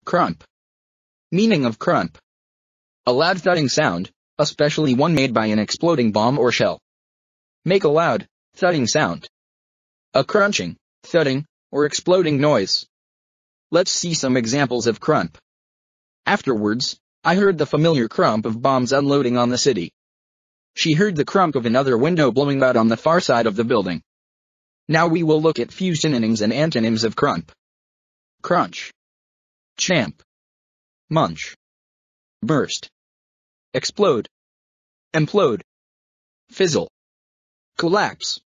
Crump. Meaning of crump. A loud thudding sound, especially one made by an exploding bomb or shell. Make a loud, thudding sound. A crunching, thudding, or exploding noise. Let's see some examples of crump. Afterwards, I heard the familiar crump of bombs unloading on the city. She heard the crump of another window blowing out on the far side of the building. Now we will look at few synonyms and antonyms of crump. Crunch. Champ. Munch. Burst. Explode. Implode. Fizzle. Collapse.